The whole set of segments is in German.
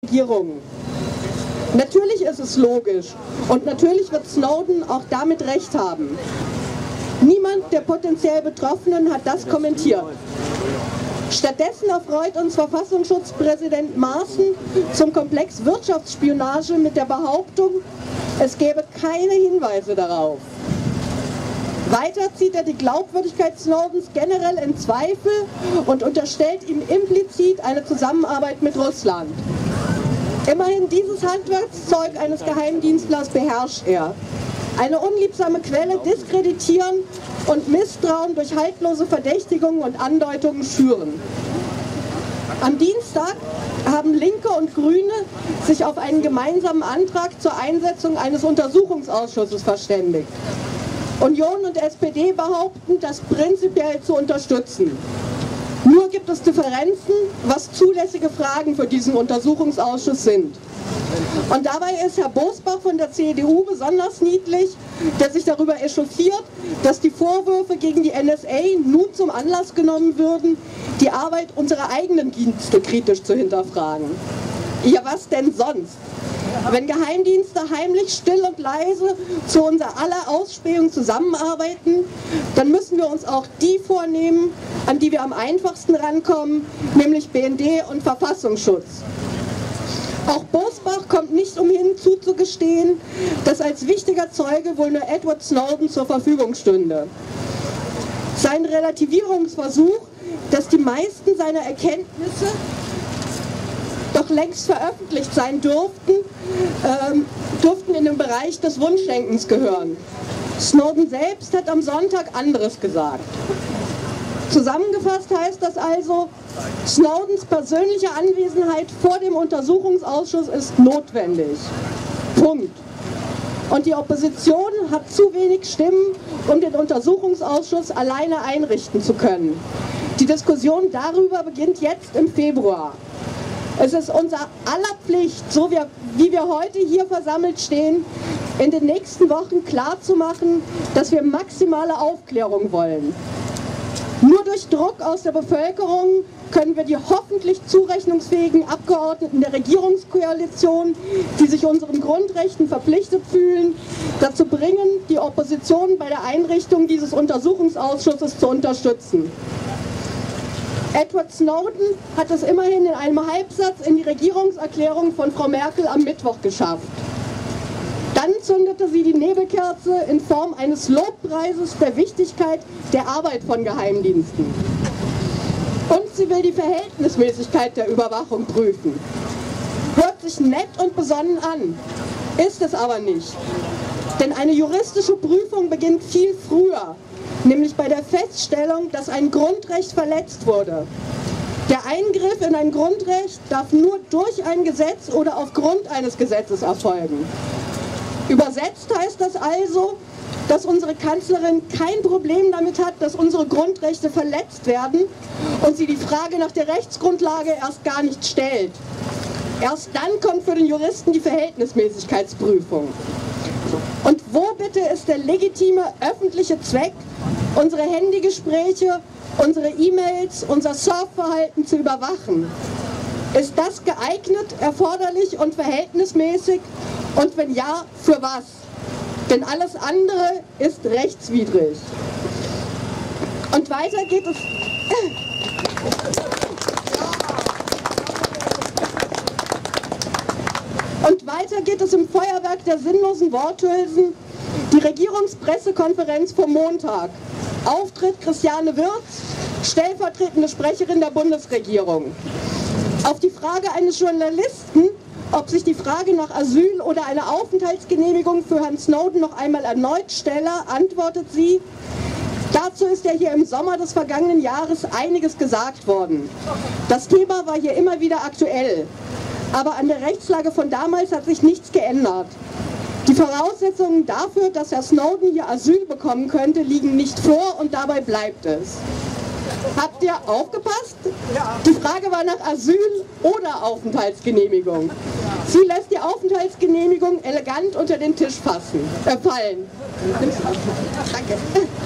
Regierungen. Natürlich ist es logisch und natürlich wird Snowden auch damit recht haben. Niemand der potenziell Betroffenen hat das kommentiert. Stattdessen erfreut uns Verfassungsschutzpräsident Maaßen zum Komplex Wirtschaftsspionage mit der Behauptung, es gäbe keine Hinweise darauf. Weiter zieht er die Glaubwürdigkeit Snowdens generell in Zweifel und unterstellt ihm implizit eine Zusammenarbeit mit Russland. Immerhin dieses Handwerkszeug eines Geheimdienstlers beherrscht er. Eine unliebsame Quelle diskreditieren und Misstrauen durch haltlose Verdächtigungen und Andeutungen schüren. Am Dienstag haben Linke und Grüne sich auf einen gemeinsamen Antrag zur Einsetzung eines Untersuchungsausschusses verständigt. Union und SPD behaupten, das prinzipiell zu unterstützen. Nur gibt es Differenzen, was zulässige Fragen für diesen Untersuchungsausschuss sind. Und dabei ist Herr Bosbach von der CDU besonders niedlich, der sich darüber echauffiert, dass die Vorwürfe gegen die NSA nun zum Anlass genommen würden, die Arbeit unserer eigenen Dienste kritisch zu hinterfragen. Ja, was denn sonst? Wenn Geheimdienste heimlich, still und leise zu unser aller Ausspähung zusammenarbeiten, dann müssen wir uns auch die vornehmen, an die wir am einfachsten rankommen, nämlich BND und Verfassungsschutz. Auch Bosbach kommt nicht umhin zuzugestehen, dass als wichtiger Zeuge wohl nur Edward Snowden zur Verfügung stünde. Sein Relativierungsversuch, dass die meisten seiner Erkenntnisse doch längst veröffentlicht sein dürften in den Bereich des Wunschdenkens gehören. Snowden selbst hat am Sonntag anderes gesagt. Zusammengefasst heißt das also, Snowdens persönliche Anwesenheit vor dem Untersuchungsausschuss ist notwendig. Punkt. Und die Opposition hat zu wenig Stimmen, um den Untersuchungsausschuss alleine einrichten zu können. Die Diskussion darüber beginnt jetzt im Februar. Es ist unser aller Pflicht, so wie wir heute hier versammelt stehen, in den nächsten Wochen klarzumachen, dass wir maximale Aufklärung wollen. Nur durch Druck aus der Bevölkerung können wir die hoffentlich zurechnungsfähigen Abgeordneten der Regierungskoalition, die sich unseren Grundrechten verpflichtet fühlen, dazu bringen, die Opposition bei der Einrichtung dieses Untersuchungsausschusses zu unterstützen. Edward Snowden hat es immerhin in einem Halbsatz in die Regierungserklärung von Frau Merkel am Mittwoch geschafft. Dann zündete sie die Nebelkerze in Form eines Lobpreises der Wichtigkeit der Arbeit von Geheimdiensten. Und sie will die Verhältnismäßigkeit der Überwachung prüfen. Hört sich nett und besonnen an, ist es aber nicht. Denn eine juristische Prüfung beginnt viel früher, nämlich bei der Feststellung, dass ein Grundrecht verletzt wurde. Der Eingriff in ein Grundrecht darf nur durch ein Gesetz oder aufgrund eines Gesetzes erfolgen. Übersetzt heißt das also, dass unsere Kanzlerin kein Problem damit hat, dass unsere Grundrechte verletzt werden und sie die Frage nach der Rechtsgrundlage erst gar nicht stellt. Erst dann kommt für den Juristen die Verhältnismäßigkeitsprüfung. Und wo bitte ist der legitime öffentliche Zweck, unsere Handygespräche, unsere E-Mails, unser Surfverhalten zu überwachen? Ist das geeignet, erforderlich und verhältnismäßig? Und wenn ja, für was? Denn alles andere ist rechtswidrig. Und weiter geht es... Und weiter geht es im Feuerwerk der sinnlosen Worthülsen. Die Regierungspressekonferenz vom Montag. Auftritt Christiane Wirz, stellvertretende Sprecherin der Bundesregierung. Auf die Frage eines Journalisten, ob sich die Frage nach Asyl oder einer Aufenthaltsgenehmigung für Herrn Snowden noch einmal erneut stelle, antwortet sie: Dazu ist ja hier im Sommer des vergangenen Jahres einiges gesagt worden. Das Thema war hier immer wieder aktuell. Aber an der Rechtslage von damals hat sich nichts geändert. Die Voraussetzungen dafür, dass Herr Snowden hier Asyl bekommen könnte, liegen nicht vor und dabei bleibt es. Habt ihr aufgepasst? Die Frage war nach Asyl oder Aufenthaltsgenehmigung. Sie lässt die Aufenthaltsgenehmigung elegant unter den Tisch fallen. Danke.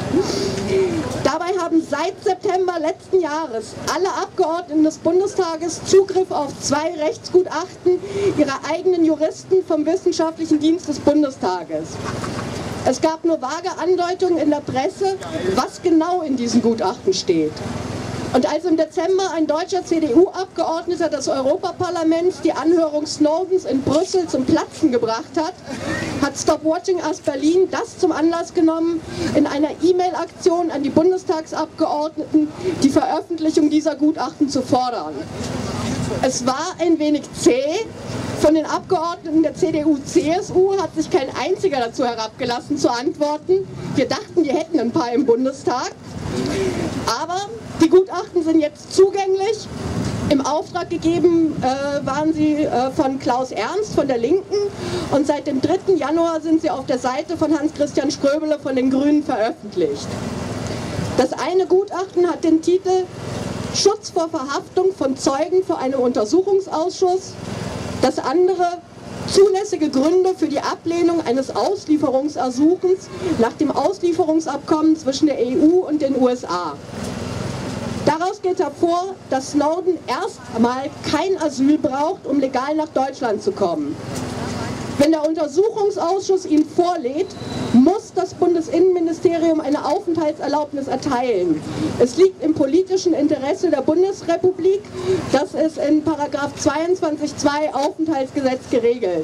Dabei haben seit September letzten Jahres alle Abgeordneten des Bundestages Zugriff auf 2 Rechtsgutachten ihrer eigenen Juristen vom Wissenschaftlichen Dienst des Bundestages. Es gab nur vage Andeutungen in der Presse, was genau in diesen Gutachten steht. Und als im Dezember ein deutscher CDU-Abgeordneter des Europaparlaments die Anhörung Snowdens in Brüssel zum Platzen gebracht hat, hat Stop Watching Us Berlin das zum Anlass genommen, in einer E-Mail-Aktion an die Bundestagsabgeordneten die Veröffentlichung dieser Gutachten zu fordern. Es war ein wenig zäh. Von den Abgeordneten der CDU-CSU hat sich kein einziger dazu herabgelassen zu antworten. Wir dachten, wir hätten ein paar im Bundestag. Aber die Gutachten sind jetzt zugänglich. Im Auftrag gegeben waren sie von Klaus Ernst von der Linken und seit dem 3. Januar sind sie auf der Seite von Hans-Christian Ströbele von den Grünen veröffentlicht. Das eine Gutachten hat den Titel Schutz vor Verhaftung von Zeugen vor einem Untersuchungsausschuss. Das andere zulässige Gründe für die Ablehnung eines Auslieferungsersuchens nach dem Auslieferungsabkommen zwischen der EU und den USA. Daraus geht hervor, dass Snowden erst einmal kein Asyl braucht, um legal nach Deutschland zu kommen. Wenn der Untersuchungsausschuss ihn vorlädt, muss das Bundesinnenministerium eine Aufenthaltserlaubnis erteilen. Es liegt im politischen Interesse der Bundesrepublik, das ist in § 22(2) Aufenthaltsgesetz geregelt.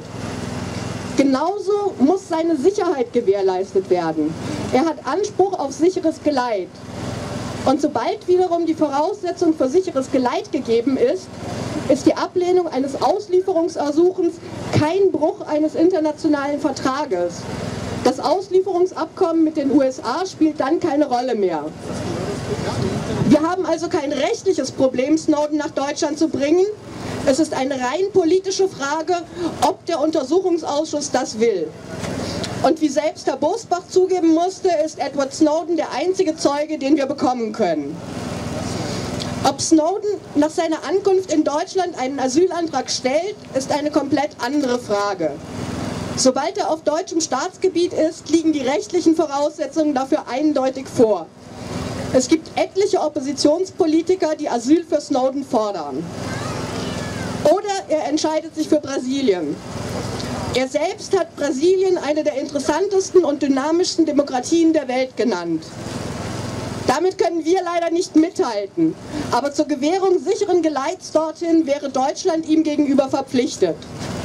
Genauso muss seine Sicherheit gewährleistet werden. Er hat Anspruch auf sicheres Geleit. Und sobald wiederum die Voraussetzung für sicheres Geleit gegeben ist, ist die Ablehnung eines Auslieferungsersuchens kein Bruch eines internationalen Vertrages. Das Auslieferungsabkommen mit den USA spielt dann keine Rolle mehr. Wir haben also kein rechtliches Problem, Snowden nach Deutschland zu bringen. Es ist eine rein politische Frage, ob der Untersuchungsausschuss das will. Und wie selbst Herr Bosbach zugeben musste, ist Edward Snowden der einzige Zeuge, den wir bekommen können. Ob Snowden nach seiner Ankunft in Deutschland einen Asylantrag stellt, ist eine komplett andere Frage. Sobald er auf deutschem Staatsgebiet ist, liegen die rechtlichen Voraussetzungen dafür eindeutig vor. Es gibt etliche Oppositionspolitiker, die Asyl für Snowden fordern. Oder er entscheidet sich für Brasilien. Er selbst hat Brasilien eine der interessantesten und dynamischsten Demokratien der Welt genannt. Damit können wir leider nicht mithalten, aber zur Gewährung sicheren Geleits dorthin wäre Deutschland ihm gegenüber verpflichtet.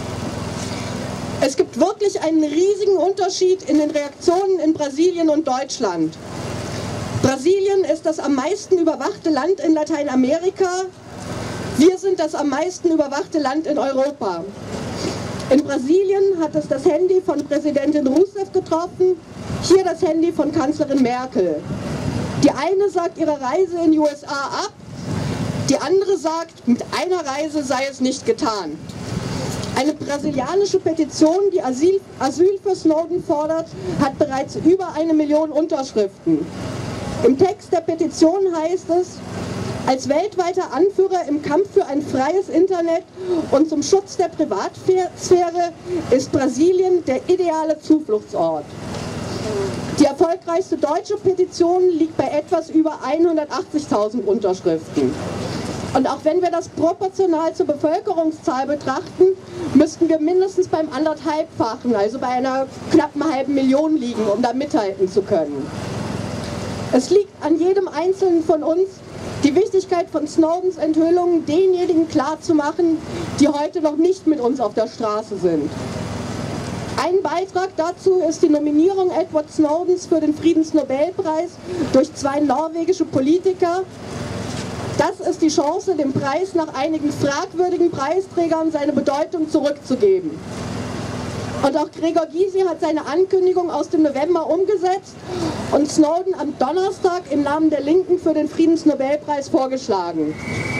Es gibt wirklich einen riesigen Unterschied in den Reaktionen in Brasilien und Deutschland. Brasilien ist das am meisten überwachte Land in Lateinamerika. Wir sind das am meisten überwachte Land in Europa. In Brasilien hat es das Handy von Präsidentin Rousseff getroffen, hier das Handy von Kanzlerin Merkel. Die eine sagt, ihre Reise in die USA ab, die andere sagt, mit einer Reise sei es nicht getan. Eine brasilianische Petition, die Asyl für Snowden fordert, hat bereits über 1 Million Unterschriften. Im Text der Petition heißt es: Als weltweiter Anführer im Kampf für ein freies Internet und zum Schutz der Privatsphäre ist Brasilien der ideale Zufluchtsort. Die erfolgreichste deutsche Petition liegt bei etwas über 180.000 Unterschriften. Und auch wenn wir das proportional zur Bevölkerungszahl betrachten, müssten wir mindestens beim 1,5-fachen, also bei einer knappen halben Million liegen, um da mithalten zu können. Es liegt an jedem Einzelnen von uns, die Wichtigkeit von Snowdens Enthüllungen denjenigen klarzumachen, die heute noch nicht mit uns auf der Straße sind. Ein Beitrag dazu ist die Nominierung Edward Snowdens für den Friedensnobelpreis durch 2 norwegische Politiker. Das ist die Chance, dem Preis nach einigen fragwürdigen Preisträgern seine Bedeutung zurückzugeben. Und auch Gregor Gysi hat seine Ankündigung aus dem November umgesetzt und Snowden am Donnerstag im Namen der Linken für den Friedensnobelpreis vorgeschlagen.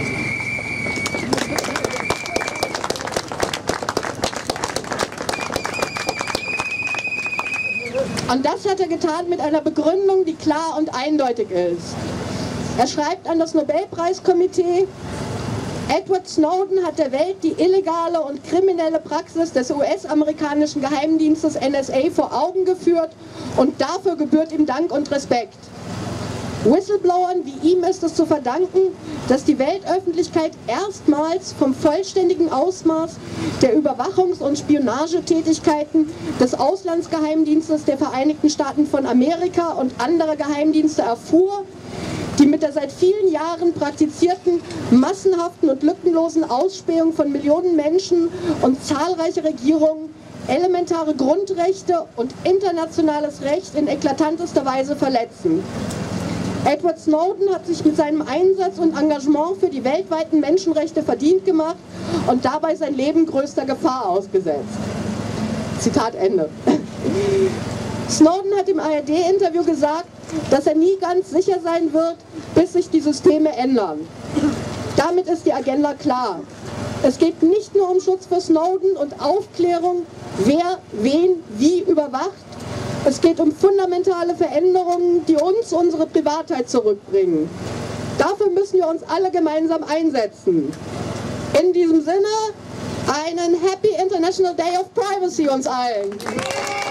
Und das hat er getan mit einer Begründung, die klar und eindeutig ist. Er schreibt an das Nobelpreiskomitee: Edward Snowden hat der Welt die illegale und kriminelle Praxis des US-amerikanischen Geheimdienstes NSA vor Augen geführt und dafür gebührt ihm Dank und Respekt. Whistleblowern wie ihm ist es zu verdanken, dass die Weltöffentlichkeit erstmals vom vollständigen Ausmaß der Überwachungs- und Spionagetätigkeiten des Auslandsgeheimdienstes der Vereinigten Staaten von Amerika und anderer Geheimdienste erfuhr, die mit der seit vielen Jahren praktizierten massenhaften und lückenlosen Ausspähung von Millionen Menschen und zahlreiche Regierungen elementare Grundrechte und internationales Recht in eklatantester Weise verletzen. Edward Snowden hat sich mit seinem Einsatz und Engagement für die weltweiten Menschenrechte verdient gemacht und dabei sein Leben größter Gefahr ausgesetzt. Zitat Ende. Snowden hat im ARD-Interview gesagt, dass er nie ganz sicher sein wird, bis sich die Systeme ändern. Damit ist die Agenda klar. Es geht nicht nur um Schutz für Snowden und Aufklärung, wer wen wie überwacht. Es geht um fundamentale Veränderungen, die uns unsere Privatheit zurückbringen. Dafür müssen wir uns alle gemeinsam einsetzen. In diesem Sinne, einen Happy International Day of Privacy uns allen.